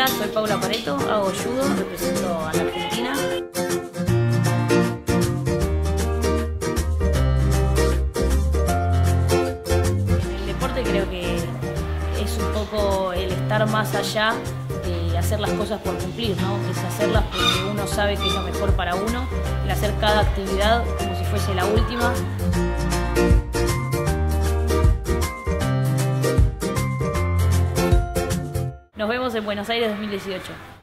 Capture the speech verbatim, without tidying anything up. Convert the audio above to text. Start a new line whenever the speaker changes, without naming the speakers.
soy Paula Pareto, hago judo, represento a la Argentina. En el deporte creo que es un poco el estar más allá de hacer las cosas por cumplir, ¿no? Es hacerlas porque uno sabe que es lo mejor para uno, el hacer cada actividad como si fuese la última. Nos vemos en Buenos Aires dos mil dieciocho.